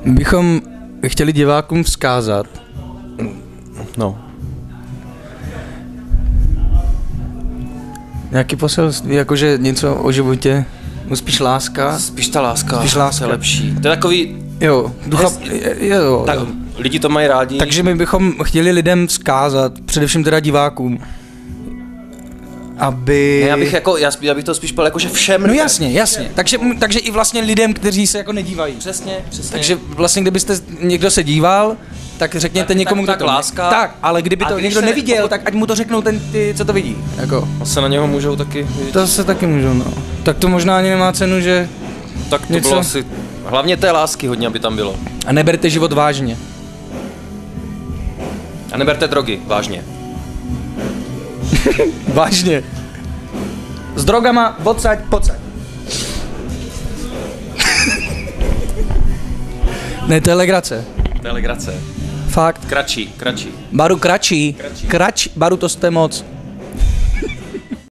Bychom chtěli divákům vzkázat. No. Nějaký poselství, jakože něco o životě, no spíš láska. Spíš ta láska, Spíš láska. je lepší. To je takový... Jo, ducha, jo. Tak, lidi to mají rádi. Takže my bychom chtěli lidem vzkázat, především teda divákům, aby... Ne, já bych to spíš byl jakože všem. No jasně. Takže i vlastně lidem, kteří se jako nedívají. Přesně. Takže vlastně kdybyste někdo se díval, tak řekněte někomu, kdo tak to... láska. Tak, ale kdyby to někdo neviděl, tak ať mu to řeknou ty, co to vidí. Jako. A se na něho můžou taky vidět. To se taky můžou, no. Tak to možná ani nemá cenu, že... Tak to něco... bylo asi... Hlavně té lásky hodně, aby tam bylo. A neberte život vážně. A neberte drogy, vážně. Vážně. S drogama, odsaď, pocať. Ne, to je legrace. To je legrace. Fakt. Kratší. Baru kratší. Baru to jste moc.